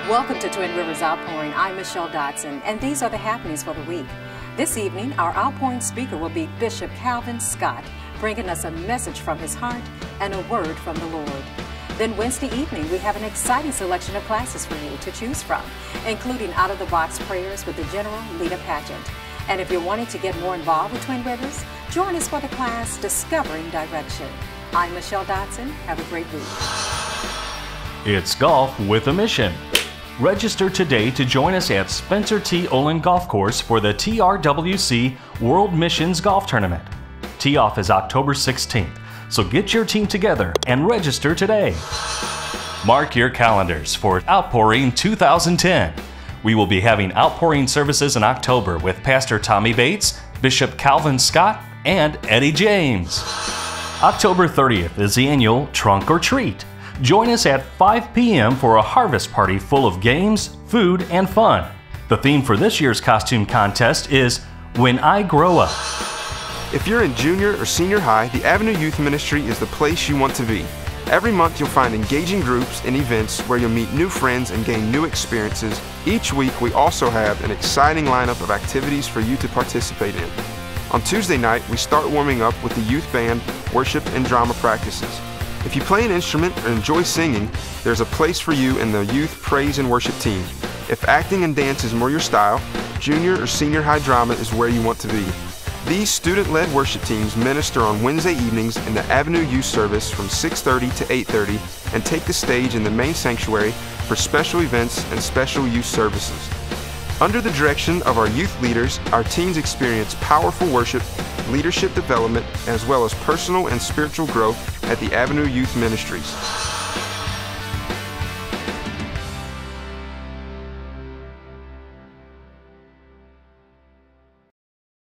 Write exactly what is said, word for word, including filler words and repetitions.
Welcome to Twin Rivers Outpouring. I'm Michelle Dotson, and these are the happenings for the week. This evening, our outpouring speaker will be Bishop Calvin Scott, bringing us a message from his heart and a word from the Lord. Then Wednesday evening, we have an exciting selection of classes for you to choose from, including out-of-the-box prayers with the General Lita Pageant. And if you're wanting to get more involved with Twin Rivers, join us for the class Discovering Direction. I'm Michelle Dotson. Have a great week. It's Golf with a Mission. Register today to join us at Spencer T. Olin Golf Course for the T R W C World Missions Golf Tournament. Tee-off is October sixteenth, so get your team together and register today. Mark your calendars for Outpouring two thousand ten. We will be having outpouring services in October with Pastor Tommy Bates, Bishop Calvin Scott, and Eddie James. October thirtieth is the annual Trunk or Treat. Join us at five p m for a harvest party full of games, food, and fun. The theme for this year's costume contest is When I Grow Up. If you're in junior or senior high, the Avenue Youth Ministry is the place you want to be. Every month you'll find engaging groups and events where you'll meet new friends and gain new experiences. Each week we also have an exciting lineup of activities for you to participate in. On Tuesday night, we start warming up with the youth band, worship, and drama practices. If you play an instrument or enjoy singing, there's a place for you in the youth praise and worship team. If acting and dance is more your style, junior or senior high drama is where you want to be. These student-led worship teams minister on Wednesday evenings in the Avenue Youth Service from six thirty to eight thirty and take the stage in the main sanctuary for special events and special youth services. Under the direction of our youth leaders, our teens experience powerful worship, leadership development, as well as personal and spiritual growth at the Avenue Youth Ministries.